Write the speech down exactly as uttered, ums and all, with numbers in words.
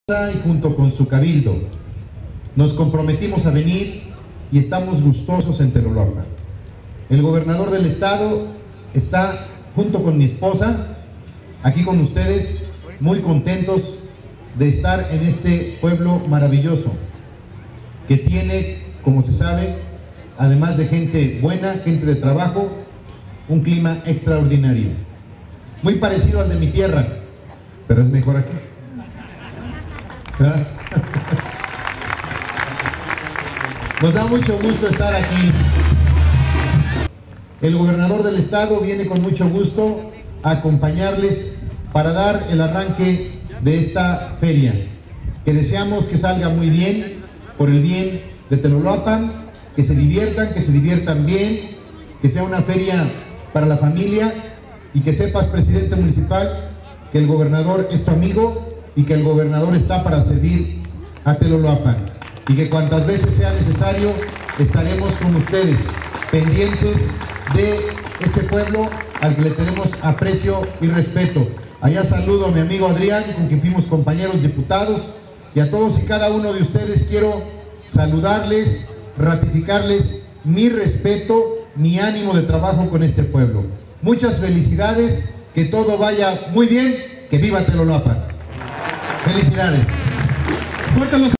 Y junto con su cabildo nos comprometimos a venir y estamos gustosos en Teloloapan. El gobernador del estado está junto con mi esposa aquí con ustedes, muy contentos de estar en este pueblo maravilloso que tiene, como se sabe, además de gente buena, gente de trabajo, un clima extraordinario, muy parecido al de mi tierra, pero es mejor aquí. Nos da mucho gusto estar aquí. El gobernador del estado viene con mucho gusto a acompañarles para dar el arranque de esta feria, que deseamos que salga muy bien, por el bien de Teloloapan, que se diviertan, que se diviertan bien, que sea una feria para la familia, y que sepas, presidente municipal, que el gobernador es tu amigo y que el gobernador está para servir a Teloloapan, y que cuantas veces sea necesario estaremos con ustedes, pendientes de este pueblo al que le tenemos aprecio y respeto. Allá saludo a mi amigo Adrián, con quien fuimos compañeros diputados, y a todos y cada uno de ustedes quiero saludarles, ratificarles mi respeto, mi ánimo de trabajo con este pueblo. Muchas felicidades, que todo vaya muy bien, que viva Teloloapan. Felicidades.